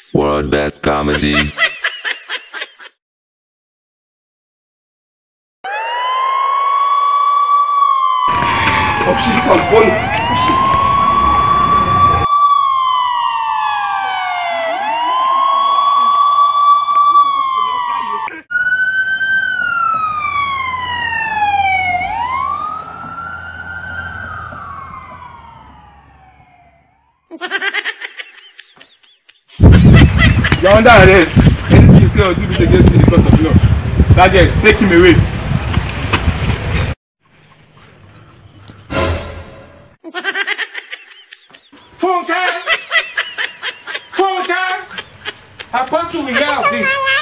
World Best Comedy. Oh shit, this sounds funny. You under arrest. Anything you say or do this against you in front of law. Sergeant, take him away. Phone time! Phone time! Apostle will hear of this.